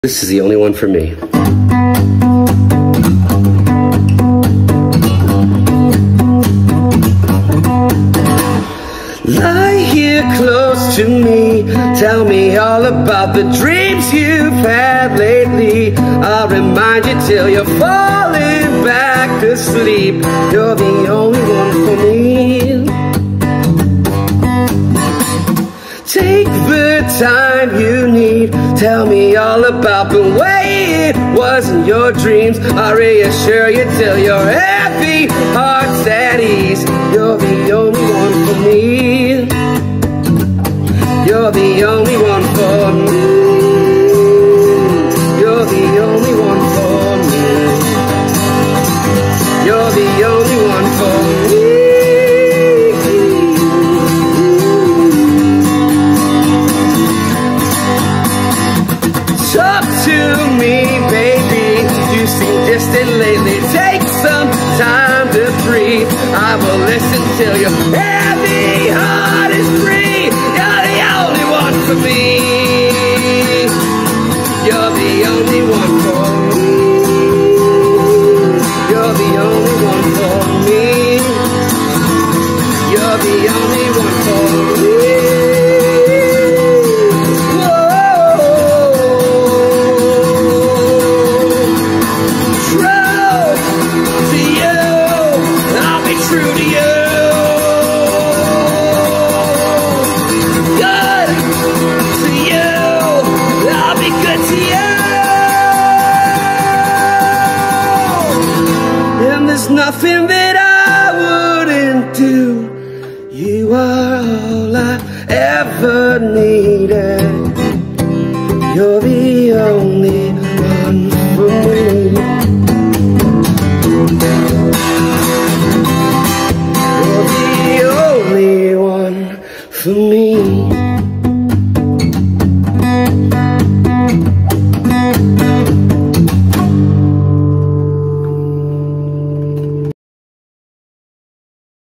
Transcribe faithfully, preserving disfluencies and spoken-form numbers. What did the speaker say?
This is the only one for me. Lie here close to me, tell me all about the dreams you've had lately. I'll remind you till you're falling back to sleep. You're the only one for me. Take the time you need, tell me all about the way it was in your dreams. I'll reassure you till your happy heart's at ease. You're the only one for me. You're the only one for me. You're the only one for me. You're the only one for me. Talk to me, baby, you seem distant lately. Take some time to breathe. I will listen till your heavy heart is free. You're the only one for me. You're the only one for me. You're the only one for me. You're the only one for me. True to you, good to you, I'll be good to you. And there's nothing that I wouldn't do. You are all I ever needed. You're the only one for me. For me.